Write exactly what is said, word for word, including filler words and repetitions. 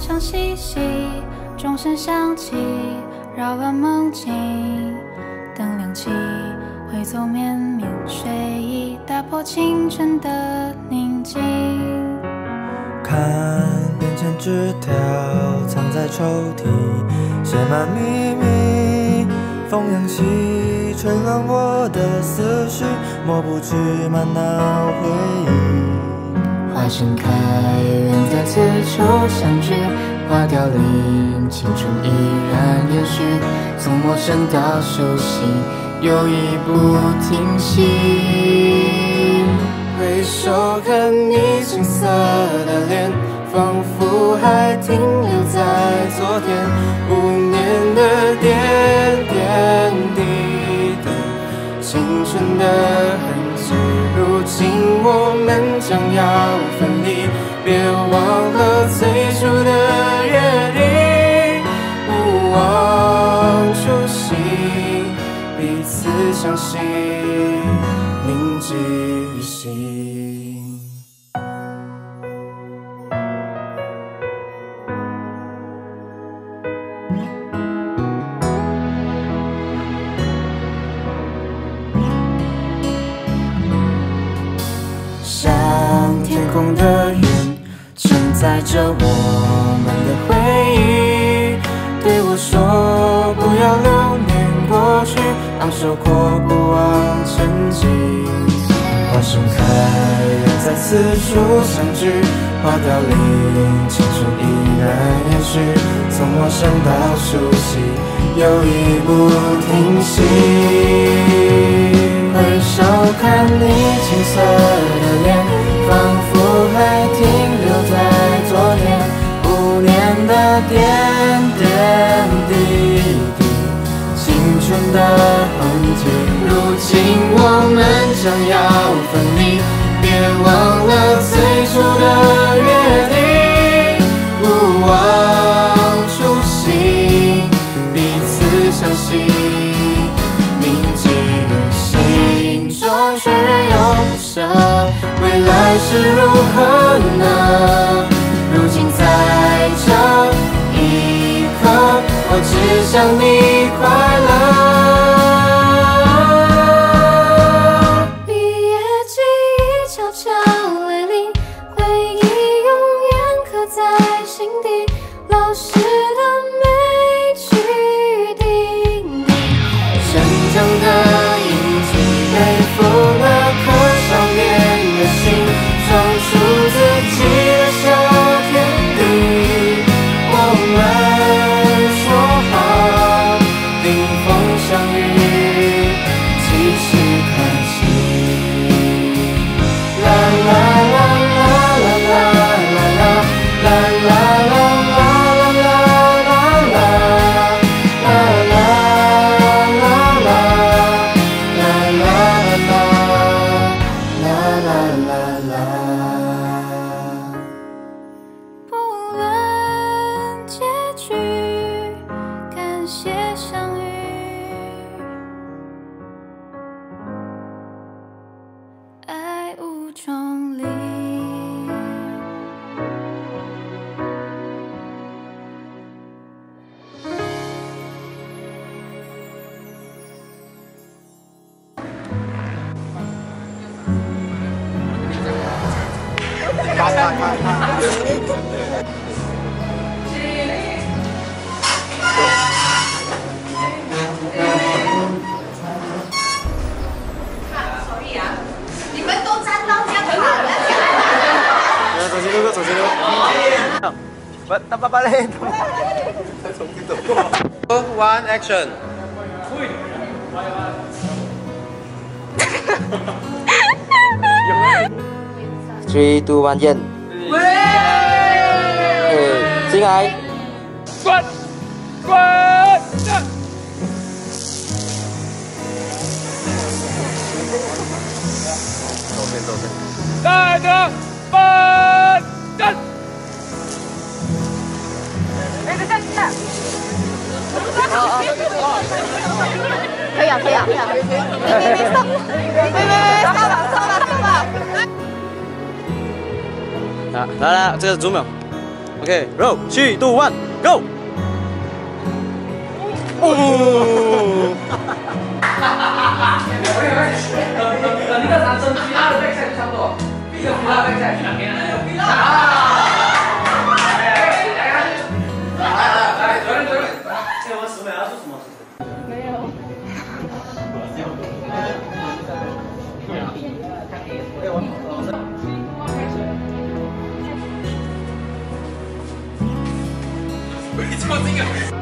响细细，钟声响起，扰乱梦境。灯亮起，挥走绵绵睡意，打破清晨的宁静。 看便签纸条，藏在抽屉，写满秘密。风扬起，吹乱我的思绪，抹不去满脑回忆。 花盛开，人在此处相聚，花凋零，青春依然延续，从陌生到熟悉，又已不停息。 回首看你青涩的脸，仿佛还停留在昨天。五年的点点滴滴，青春的痕迹。如今我们将要分离，别忘了最初的约定。勿忘初心，彼此相信，铭记于心。像天空的云，承载着我们的回忆。对我说，不要留恋过去，昂首阔步往前进。花盛开，人在此处相聚，花凋零，青春依然延续，从陌生到熟悉，又已不停息。回首看你青涩的脸，仿佛还停留在昨天。五年的点点滴滴，青春的痕迹。如今我们将要分离，别忘了最初的约定。勿忘初心，彼此相信，铭记于心中，却仍有不舍。未来是如何呢？如今在这一刻，我只想你快乐。 毕业记忆悄悄来临，回忆永远刻在心底，老师的每句叮咛， 生长的印记，背负了可少年的心，闯出自己的小天地。我们说好，顶峰相遇，即时开启。啦啦啦啦啦啦啦啦啦啦啦啦啦啦啦不论结局，感谢相遇。爱无中离。 你们都站到这样好了。 走起路，走起路。不，打爸爸嘞！再重新走过。One action。Three, two, one, 演。呃，进来。滚！滚！左边，左边。带着奔阵。 哎，等等，可以啊，可以啊，可以啊。别别别，stop！别别别，stop了，stop了，stop了。 啊，来来，这个五秒。 OK， roll， 七度 one go。哦。 你個男生其他的 backside 就差不多，呢個其他 backside 兩邊啊。來來來，左邊左邊。這我們十秒要做什麼？沒有。你做這個。